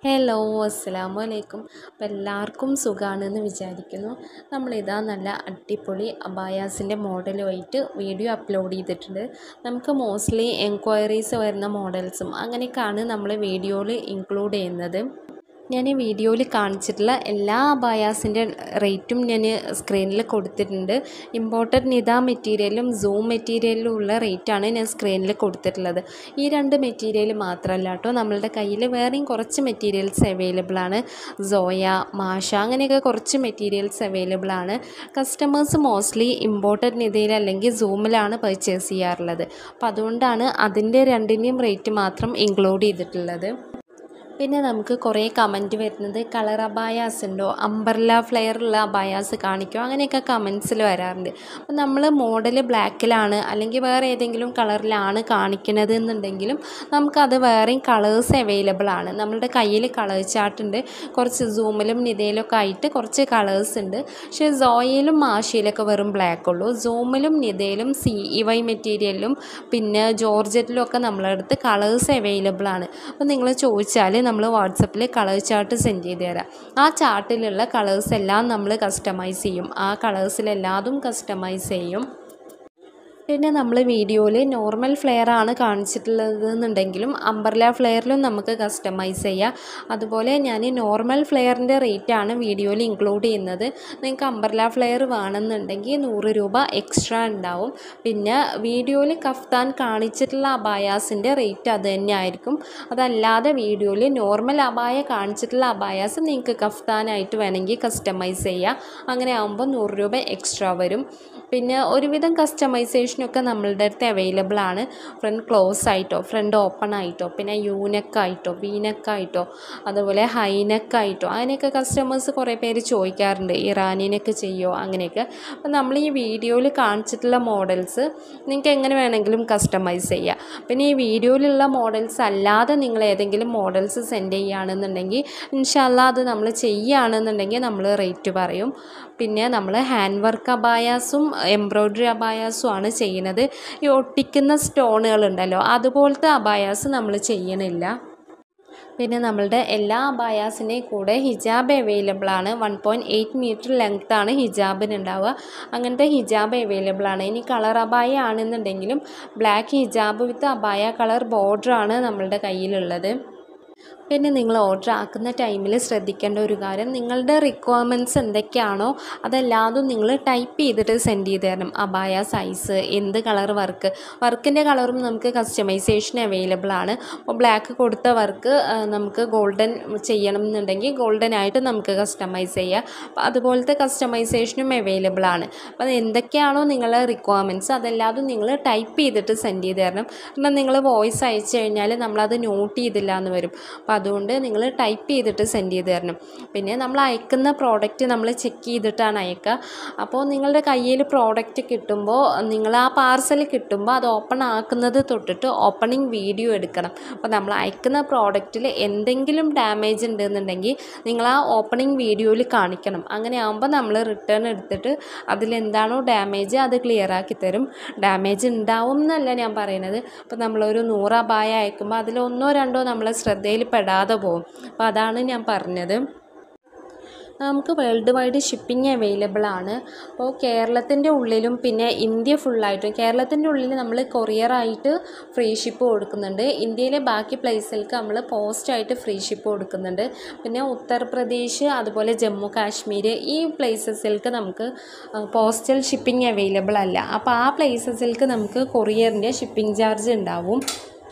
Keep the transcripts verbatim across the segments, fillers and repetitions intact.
Hello അസ്സലാമു അലൈക്കും. അപ്പോൾ എല്ലാവർക്കും സുഖമാണെന്ന് വിചാരിക്കുന്നു. നമ്മളിതാ നല്ല അടിപൊളി അബായാസിൻ്റെ മോഡലുമായിട്ട് വീഡിയോ അപ്ലോഡ് ചെയ്തിട്ടുണ്ട്. നമുക്ക് മോസ്റ്റ്ലി എൻക്വയറീസ് വരുന്ന മോഡൽസും അങ്ങനെയൊക്കെയാണ് നമ്മൾ വീഡിയോയിൽ ഇൻക്ലൂഡ് ചെയ്യുന്നത്. ഞാൻ ഈ വീഡിയോയിൽ കാണിച്ചിട്ടുള്ള എല്ലാ അബായാസിൻ്റെ റേറ്റും ഞാൻ സ്ക്രീനിൽ കൊടുത്തിട്ടുണ്ട്. ഇമ്പോർട്ടഡ് നിദ മെറ്റീരിയലും സൂം മെറ്റീരിയലിലും ഉള്ള റേറ്റാണ് ഞാൻ സ്ക്രീനിൽ കൊടുത്തിട്ടുള്ളത്. ഈ രണ്ട് മെറ്റീരിയൽ മാത്രമല്ല കേട്ടോ, നമ്മളുടെ കയ്യിൽ വേറെയും കുറച്ച് മെറ്റീരിയൽസ് അവൈലബിൾ ആണ്. സോയ, മാഷ അങ്ങനെയൊക്കെ കുറച്ച് മെറ്റീരിയൽസ് അവൈലബിൾ ആണ്. കസ്റ്റമേഴ്സ് മോസ്റ്റ്ലി ഇമ്പോർട്ടഡ് നിദയിൽ അല്ലെങ്കിൽ സൂമിലാണ് പർച്ചേസ് ചെയ്യാറുള്ളത്. അപ്പോൾ അതുകൊണ്ടാണ് അതിൻ്റെ രണ്ടിൻ്റെയും റേറ്റ് മാത്രം ഇൻക്ലൂഡ് ചെയ്തിട്ടുള്ളത്. പിന്നെ നമുക്ക് കുറേ കമൻറ്റ് വരുന്നത് കളർ അബായാസ് ഉണ്ടോ, അംബ്രല്ല ഫ്ലെയറുള്ള അബായാസ് കാണിക്കുമോ, അങ്ങനെയൊക്കെ കമൻസിൽ വരാറുണ്ട്. അപ്പോൾ നമ്മൾ മോഡൽ ബ്ലാക്കിലാണ് അല്ലെങ്കിൽ വേറെ ഏതെങ്കിലും കളറിലാണ് കാണിക്കുന്നത് എന്നുണ്ടെങ്കിലും നമുക്കത് വേറെയും കളേഴ്സ് അവൈലബിൾ ആണ്. നമ്മളുടെ കയ്യിൽ കളർ ചാർട്ടുണ്ട്. കുറച്ച് സൂമിലും നിദയിലൊക്കെ ആയിട്ട് കുറച്ച് കളേഴ്സ് ഉണ്ട്. പക്ഷേ സോയയിലും മാഷയിലൊക്കെ വെറും ബ്ലാക്ക് ഉള്ളൂ. സൂമിലും നിദയിലും സി ഇ വൈ മെറ്റീരിയലിലും പിന്നെ ജോർജറ്റിലും ഒക്കെ നമ്മളെ അടുത്ത് കളേഴ്സ് അവൈലബിൾ ആണ്. അപ്പോൾ നിങ്ങൾ ചോദിച്ചാൽ നമ്മൾ വാട്സപ്പിൽ കളർ ചാർട്ട് സെൻഡ് ചെയ്ത് തരാം. ആ ചാർട്ടിലുള്ള കളേഴ്സ് എല്ലാം നമ്മൾ കസ്റ്റമൈസ് ചെയ്യും. ആ കളേഴ്സിലെല്ലാതും കസ്റ്റമൈസ് ചെയ്യും. പിന്നെ നമ്മൾ വീഡിയോയിൽ നോർമൽ ഫ്ലെയർ ആണ് കാണിച്ചിട്ടുള്ളത് എന്നുണ്ടെങ്കിലും അംബ്രല്ല ഫ്ലെയറിലും നമുക്ക് കസ്റ്റമൈസ് ചെയ്യാം. അതുപോലെ ഞാൻ നോർമൽ ഫ്ലെയറിൻ്റെ റേറ്റാണ് വീഡിയോയിൽ ഇൻക്ലൂഡ് ചെയ്യുന്നത്. നിങ്ങൾക്ക് അംബ്രല്ല ഫ്ലെയർ വേണമെന്നുണ്ടെങ്കിൽ നൂറ് രൂപ എക്സ്ട്രാ ഉണ്ടാവും. പിന്നെ വീഡിയോയിൽ കഫ്താൻ കാണിച്ചിട്ടുള്ള അബായാസിൻ്റെ റേറ്റ് അത് തന്നെ ആയിരിക്കും. അതല്ലാതെ വീഡിയോയിൽ നോർമൽ അബായ കാണിച്ചിട്ടുള്ള അബായാസ് നിങ്ങൾക്ക് കഫ്താനായിട്ട് വേണമെങ്കിൽ കസ്റ്റമൈസ് ചെയ്യാം. അങ്ങനെ ആകുമ്പോൾ നൂറ് രൂപ എക്സ്ട്രാ വരും. പിന്നെ ഒരുവിധം കസ്റ്റമൈസേഷനൊക്കെ നമ്മളുടെ അടുത്ത് അവൈലബിൾ ആണ്. ഫ്രണ്ട് ക്ലോസ് ആയിട്ടോ ഫ്രണ്ട് ഓപ്പൺ ആയിട്ടോ പിന്നെ യൂനെക്കായിട്ടോ വീനെക്കായിട്ടോ അതുപോലെ ഹൈനെക്കായിട്ടോ അങ്ങനെയൊക്കെ കസ്റ്റമേഴ്സ് കുറേ പേര് ചോദിക്കാറുണ്ട്. ഇറാനിനൊക്കെ ചെയ്യുമോ അങ്ങനെയൊക്കെ. അപ്പോൾ നമ്മൾ ഈ വീഡിയോയിൽ കാണിച്ചിട്ടുള്ള മോഡൽസ് നിങ്ങൾക്ക് എങ്ങനെ വേണമെങ്കിലും കസ്റ്റമൈസ് ചെയ്യാം. പിന്നെ ഈ വീഡിയോയിലുള്ള മോഡൽസ് അല്ലാതെ നിങ്ങൾ ഏതെങ്കിലും മോഡൽസ് സെൻഡ് ചെയ്യുകയാണെന്നുണ്ടെങ്കിൽ ഇൻഷാ അല്ലാ അത് നമ്മൾ ചെയ്യുകയാണെന്നുണ്ടെങ്കിൽ നമ്മൾ റേറ്റ് പറയും. പിന്നെ നമ്മൾ ഹാൻഡ് വർക്ക് അബായാസും എംബ്രോയ്ഡറി അബായാസും ആണ് ചെയ്യുന്നത്. ഈ ഒട്ടിക്കുന്ന സ്റ്റോണുകളുണ്ടല്ലോ അതുപോലത്തെ അബായാസ് നമ്മൾ ചെയ്യണില്ല. പിന്നെ നമ്മളുടെ എല്ലാ അബായാസിൻ്റെയും കൂടെ ഹിജാബ് അവൈലബിൾ ആണ്. One point eight metre length ആണ് ഹിജാബിന് ഉണ്ടാവുക. അങ്ങനത്തെ ഹിജാബ് അവൈലബിൾ ആണ്. ഇനി കളർ അബായ ആണെന്നുണ്ടെങ്കിലും ബ്ലാക്ക് ഹിജാബ് വിത്ത് അബായ കളർ ബോർഡർ ആണ് നമ്മളുടെ കയ്യിലുള്ളത്. പിന്നെ നിങ്ങൾ ഓർഡർ ആക്കുന്ന ടൈമിൽ ശ്രദ്ധിക്കേണ്ട ഒരു കാര്യം, നിങ്ങളുടെ റിക്വയർമെൻറ്റ്സ് എന്തൊക്കെയാണോ അതെല്ലാതും നിങ്ങൾ ടൈപ്പ് ചെയ്തിട്ട് സെൻഡ് ചെയ്ത് തരണം. അബായ സൈസ്, എന്ത് കളർ വർക്ക്, വർക്കിൻ്റെ കളറും നമുക്ക് കസ്റ്റമൈസേഷൻ അവൈലബിൾ ആണ്. അപ്പോൾ ബ്ലാക്ക് കൊടുത്ത വർക്ക് നമുക്ക് ഗോൾഡൻ ചെയ്യണം എന്നുണ്ടെങ്കിൽ ഗോൾഡൻ ആയിട്ട് നമുക്ക് കസ്റ്റമൈസ് ചെയ്യാം. അപ്പോൾ അതുപോലത്തെ കസ്റ്റമൈസേഷനും അവൈലബിൾ ആണ്. അപ്പോൾ അത് എന്തൊക്കെയാണോ നിങ്ങളുടെ റിക്വയർമെൻറ്റ്സ് അതെല്ലാതും നിങ്ങൾ ടൈപ്പ് ചെയ്തിട്ട് സെൻഡ് ചെയ്ത് തരണം. എന്നാൽ നിങ്ങൾ വോയിസ് അയച്ചു കഴിഞ്ഞാൽ നമ്മളത് നോട്ട് ചെയ്തില്ല എന്ന് വരും. അപ്പോൾ അതുകൊണ്ട് നിങ്ങൾ ടൈപ്പ് ചെയ്തിട്ട് സെൻഡ് ചെയ്ത് തരണം. പിന്നെ നമ്മൾ അയക്കുന്ന പ്രോഡക്റ്റ് നമ്മൾ ചെക്ക് ചെയ്തിട്ടാണ് അയക്കുക. അപ്പോൾ നിങ്ങളുടെ കയ്യിൽ പ്രോഡക്റ്റ് കിട്ടുമ്പോൾ നിങ്ങൾ ആ പാർസൽ കിട്ടുമ്പോൾ അത് ഓപ്പൺ ആക്കുന്നത് തൊട്ടിട്ട് ഓപ്പണിംഗ് വീഡിയോ എടുക്കണം. അപ്പോൾ നമ്മൾ അയക്കുന്ന പ്രോഡക്റ്റിൽ എന്തെങ്കിലും ഡാമേജ് ഉണ്ടെന്നുണ്ടെങ്കിൽ നിങ്ങൾ ആ ഓപ്പണിംഗ് വീഡിയോയിൽ കാണിക്കണം. അങ്ങനെ ആകുമ്പോൾ നമ്മൾ റിട്ടേൺ എടുത്തിട്ട് അതിലെന്താണോ ഡാമേജ് അത് ക്ലിയർ ആക്കി തരും. ഡാമേജ് ഉണ്ടാവും എന്നല്ല ഞാൻ പറയുന്നത്. അപ്പോൾ നമ്മളൊരു നൂറ് അബായ അയക്കുമ്പോൾ അതിൽ ഒന്നോ രണ്ടോ നമ്മളെ ശ്രദ്ധയിൽ പെടാതെ പോകും. അപ്പോൾ അതാണ് ഞാൻ പറഞ്ഞത്. നമുക്ക് വേൾഡ് വൈഡ് ഷിപ്പിംഗ് അവൈലബിൾ ആണ്. അപ്പോൾ കേരളത്തിൻ്റെ ഉള്ളിലും പിന്നെ ഇന്ത്യ ഫുള്ളായിട്ടും, കേരളത്തിൻ്റെ ഉള്ളിൽ നമ്മൾ കൊറിയറായിട്ട് ഫ്രീ ഷിപ്പ് കൊടുക്കുന്നുണ്ട്. ഇന്ത്യയിലെ ബാക്കി പ്ലേസിലേക്ക് നമ്മൾ പോസ്റ്റായിട്ട് ഫ്രീ ഷിപ്പ് കൊടുക്കുന്നുണ്ട്. പിന്നെ ഉത്തർപ്രദേശ് അതുപോലെ ജമ്മു കാശ്മീർ ഈ പ്ലേസസിലേക്ക് നമുക്ക് പോസ്റ്റൽ ഷിപ്പിംഗ് അവൈലബിൾ അല്ല. അപ്പോൾ ആ പ്ലേസസിലേക്ക് നമുക്ക് കൊറിയറിൻ്റെ ഷിപ്പിംഗ് ചാർജ് ഉണ്ടാവും.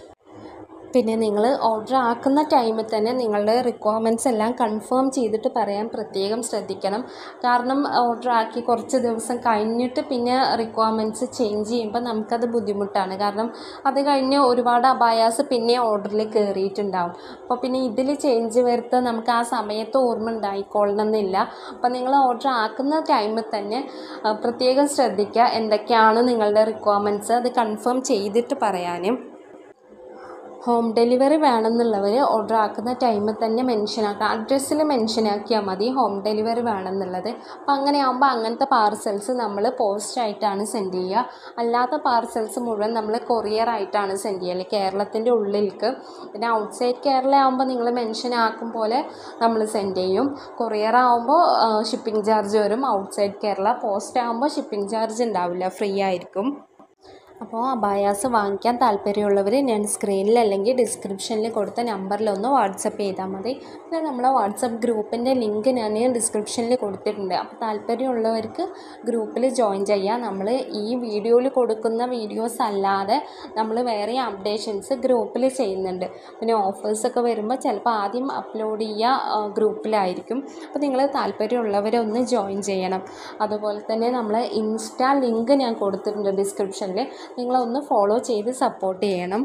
പിന്നെ നിങ്ങൾ ഓർഡർ ആക്കുന്ന ടൈമിൽ തന്നെ നിങ്ങളുടെ റിക്വയർമെൻറ്റ്സ് എല്ലാം കൺഫേം ചെയ്തിട്ട് പറയാൻ പ്രത്യേകം ശ്രദ്ധിക്കണം. കാരണം ഓർഡർ ആക്കി കുറച്ച് ദിവസം കഴിഞ്ഞിട്ട് പിന്നെ റിക്വയർമെൻറ്റ്സ് ചേഞ്ച് ചെയ്യുമ്പോൾ നമുക്കത് ബുദ്ധിമുട്ടാണ്. കാരണം അത് കഴിഞ്ഞ് ഒരുപാട് അബായാസ് പിന്നെ ഓർഡറിൽ കയറിയിട്ടുണ്ടാവും. അപ്പോൾ പിന്നെ ഇതിൽ ചേഞ്ച് വരുത്താൻ നമുക്ക് ആ സമയത്ത് ഓർമ്മ ഉണ്ടായിക്കൊള്ളണമെന്നില്ല. അപ്പോൾ നിങ്ങൾ ഓർഡർ ആക്കുന്ന ടൈമിൽ തന്നെ പ്രത്യേകം ശ്രദ്ധിക്കുക എന്തൊക്കെയാണ് നിങ്ങളുടെ റിക്വയർമെൻറ്റ്സ് അത് കൺഫേം ചെയ്തിട്ട് പറയാനും. ഹോം ഡെലിവറി വേണമെന്നുള്ളവർ ഓർഡർ ആക്കുന്ന ടൈമിൽ തന്നെ മെൻഷൻ ആക്കുക, അഡ്രസ്സിൽ മെൻഷൻ ആക്കിയാൽ മതി ഹോം ഡെലിവറി വേണമെന്നുള്ളത്. അപ്പോൾ അങ്ങനെ ആകുമ്പോൾ അങ്ങനത്തെ പാർസൽസ് നമ്മൾ പോസ്റ്റായിട്ടാണ് സെൻഡ് ചെയ്യുക. അല്ലാത്ത പാർസൽസ് മുഴുവൻ നമ്മൾ കൊറിയർ ആയിട്ടാണ് സെൻഡ് ചെയ്യൽ കേരളത്തിൻ്റെ ഉള്ളിലേക്ക്. പിന്നെ ഔട്ട്സൈഡ് കേരള ആകുമ്പോൾ നിങ്ങൾ മെൻഷൻ ആക്കും പോലെ നമ്മൾ സെൻഡ് ചെയ്യും. കൊറിയർ ആകുമ്പോൾ ഷിപ്പിംഗ് ചാർജ് വരും. ഔട്ട്സൈഡ് കേരള പോസ്റ്റ് ആകുമ്പോൾ ഷിപ്പിംഗ് ചാർജ് ഉണ്ടാവില്ല, ഫ്രീ ആയിരിക്കും. അപ്പോൾ അബായാസ് വാങ്ങിക്കാൻ താല്പര്യമുള്ളവർ ഞാൻ സ്ക്രീനിൽ അല്ലെങ്കിൽ ഡിസ്ക്രിപ്ഷനിൽ കൊടുത്ത നമ്പറിലൊന്ന് വാട്സപ്പ് ചെയ്താൽ മതി. പിന്നെ നമ്മളെ വാട്സപ്പ് ഗ്രൂപ്പിൻ്റെ ലിങ്ക് ഞാൻ ഡിസ്ക്രിപ്ഷനിൽ കൊടുത്തിട്ടുണ്ട്. അപ്പോൾ താല്പര്യമുള്ളവർക്ക് ഗ്രൂപ്പിൽ ജോയിൻ ചെയ്യാം. നമ്മൾ ഈ വീഡിയോയിൽ കൊടുക്കുന്ന വീഡിയോസ് അല്ലാതെ നമ്മൾ വേറെ അപ്ഡേഷൻസ് ഗ്രൂപ്പിൽ ചെയ്യുന്നുണ്ട്. പിന്നെ ഓഫേഴ്സൊക്കെ വരുമ്പോൾ ചിലപ്പോൾ ആദ്യം അപ്ലോഡ് ചെയ്യുക ഗ്രൂപ്പിലായിരിക്കും. അപ്പോൾ നിങ്ങൾ താല്പര്യമുള്ളവരൊന്ന് ജോയിൻ ചെയ്യണം. അതുപോലെ തന്നെ നമ്മൾ ഇൻസ്റ്റാ ലിങ്ക് ഞാൻ കൊടുത്തിട്ടുണ്ട് ഡിസ്ക്രിപ്ഷനിൽ. നിങ്ങളൊന്ന് ഫോളോ ചെയ്ത് സപ്പോർട്ട് ചെയ്യണം.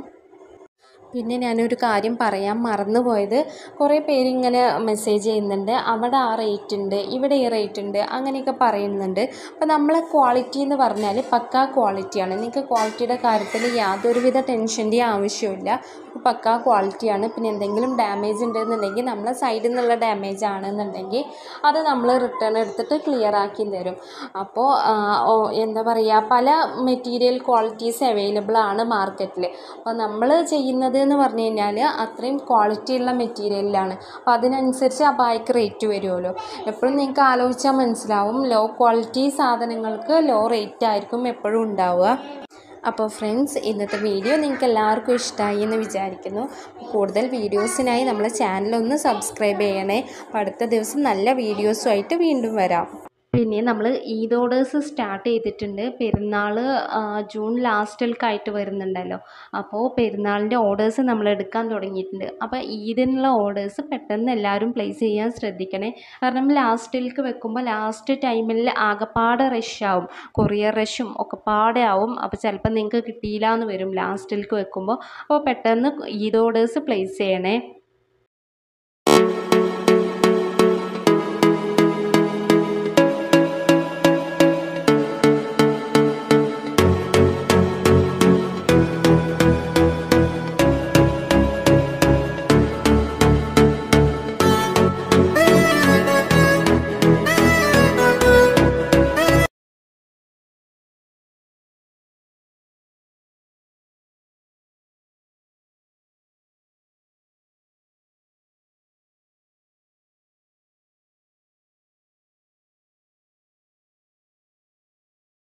പിന്നെ ഞാനൊരു കാര്യം പറയാൻ മറന്നുപോയത്, കുറേ പേരിങ്ങനെ മെസ്സേജ് ചെയ്യുന്നുണ്ട്, അവിടെ ആ റേറ്റ് ഉണ്ട്, ഇവിടെ ഈ റേറ്റ് ഉണ്ട്, അങ്ങനെയൊക്കെ പറയുന്നുണ്ട്. അപ്പോൾ നമ്മളെ ക്വാളിറ്റി എന്ന് പറഞ്ഞാൽ പക്കാ ക്വാളിറ്റിയാണ്. നിങ്ങൾക്ക് ക്വാളിറ്റിയുടെ കാര്യത്തിൽ യാതൊരുവിധ ടെൻഷൻ്റെയും ആവശ്യമില്ല. പക്കാ ക്വാളിറ്റിയാണ്. പിന്നെ എന്തെങ്കിലും ഡാമേജ് ഉണ്ടെന്നുണ്ടെങ്കിൽ നമ്മളെ സൈഡിൽ നിന്നുള്ള ഡാമേജ് ആണെന്നുണ്ടെങ്കിൽ അത് നമ്മൾ റിട്ടേൺ എടുത്തിട്ട് ക്ലിയർ ആക്കി തരും. അപ്പോൾ എന്താ പറയുക, പല മെറ്റീരിയൽ ക്വാളിറ്റീസ് അവൈലബിൾ ആണ് മാർക്കറ്റിൽ. അപ്പോൾ നമ്മൾ ചെയ്യുന്നത് എന്ന് പറഞ്ഞു കഴിഞ്ഞാൽ അത്രയും ക്വാളിറ്റി ഉള്ള മെറ്റീരിയലിലാണ്. അപ്പോൾ അതിനനുസരിച്ച് അബായക്ക് റേറ്റ് വരുമല്ലോ. എപ്പോഴും നിങ്ങൾക്ക് ആലോചിച്ചാൽ മനസ്സിലാവും, ലോ ക്വാളിറ്റി സാധനങ്ങൾക്ക് ലോ റേറ്റ് ആയിരിക്കും എപ്പോഴും ഉണ്ടാവുക. അപ്പോൾ ഫ്രണ്ട്സ്, ഇന്നത്തെ വീഡിയോ നിങ്ങൾക്ക് എല്ലാവർക്കും ഇഷ്ടമായി എന്ന് വിചാരിക്കുന്നു. കൂടുതൽ വീഡിയോസിനായി നമ്മളെ ചാനലൊന്ന് സബ്സ്ക്രൈബ് ചെയ്യണേ. അപ്പോൾ അടുത്ത ദിവസം നല്ല വീഡിയോസുമായിട്ട് വീണ്ടും വരാം. പിന്നെ നമ്മൾ ഈദ് ഓർഡേഴ്സ് സ്റ്റാർട്ട് ചെയ്തിട്ടുണ്ട്. പെരുന്നാൾ ജൂൺ ലാസ്റ്റിലേക്കായിട്ട് വരുന്നുണ്ടല്ലോ. അപ്പോൾ പെരുന്നാളിൻ്റെ ഓർഡേഴ്സ് നമ്മൾ എടുക്കാൻ തുടങ്ങിയിട്ടുണ്ട്. അപ്പോൾ ഈദിനുള്ള ഓർഡേഴ്സ് പെട്ടെന്ന് എല്ലാവരും പ്ലേസ് ചെയ്യാൻ ശ്രദ്ധിക്കണേ. കാരണം ലാസ്റ്റിലേക്ക് വെക്കുമ്പോൾ ലാസ്റ്റ് ടൈമിൽ ആകെപ്പാടെ റഷാവും, കൊറിയർ റഷും ഒക്കെ പാടെ ആവും. അപ്പോൾ ചിലപ്പോൾ നിങ്ങൾക്ക് കിട്ടിയില്ല എന്ന് വരും ലാസ്റ്റിലേക്ക് വെക്കുമ്പോൾ. അപ്പോൾ പെട്ടെന്ന് ഈദ് ഓർഡേഴ്സ് പ്ലേസ് ചെയ്യണേ.